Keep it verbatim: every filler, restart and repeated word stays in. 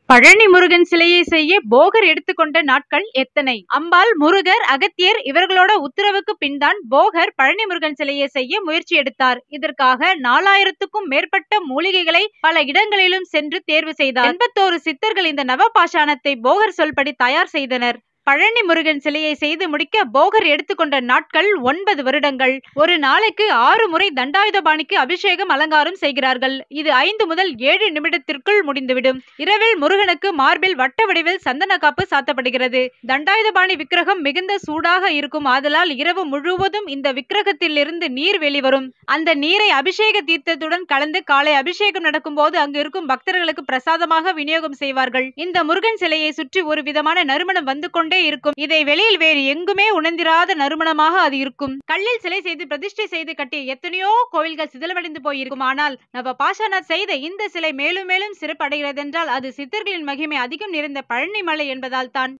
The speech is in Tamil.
பழனி முருகன் சிலையை செய்ய போகர் எடுத்துக்கொண்ட நாட்கள் எத்தனை? அம்பாள், முருகர், அகத்தியர் இவர்களோட உத்தரவுக்கு பின்தான் போகர் பழனி முருகன் சிலையை செய்ய முயற்சி எடுத்தார். இதற்காக நாலாயிரத்துக்கும் மேற்பட்ட மூலிகைகளை பல இடங்களிலும் சென்று தேர்வு செய்தார். எண்பத்தோரு சித்தர்கள் இந்த நவபாஷாணத்தை போகர் சொல்படி தயார் செய்தனர். பழனி முருகன் சிலையை செய்து முடிக்க போகர் எடுத்துக்கொண்ட நாட்கள் ஒன்பது வருடங்கள். ஒரு நாளைக்கு ஆறு முறை தண்டாயுதபாணிக்கு அபிஷேகம் அலங்காரம் செய்கிறார்கள். இது ஐந்து முதல் ஏழு நிமிடத்திற்குள் முடிந்துவிடும். இரவில் முருகனுக்கு மார்பில் வட்ட வடிவில் சந்தன காப்பு சாத்தப்படுகிறது. தண்டாயுதபாணி விக்கிரகம் மிகுந்த சூடாக இருக்கும். ஆதலால் இரவு முழுவதும் இந்த விக்கிரகத்திலிருந்து நீர் வெளிவரும். அந்த நீரை அபிஷேக தீர்த்தத்துடன் கலந்து காலை அபிஷேகம் நடக்கும் போது அங்கு இருக்கும் பக்தர்களுக்கு பிரசாதமாக விநியோகம் செய்வார்கள். இந்த முருகன் சிலையை சுற்றி ஒரு விதமான நறுமணம் வந்து கொண்டே இருக்கும். இதை வெளியில் வேறு எங்குமே உணர்ந்திராத நறுமணமாக அது இருக்கும். கல்லில் சிலை செய்து பிரதிஷ்டை செய்து கட்டிய எத்தனையோ கோவில்கள் சிதிலமடைந்து போயிருக்கும். ஆனால் நவபாஷாணர் செய்த இந்த சிலை மேலும் மேலும் சிறப்பு அடைகிறது என்றால் அது சித்தர்களின் மகிமை அதிகம் நிறைந்த பழனி மலை என்பதால் தான்.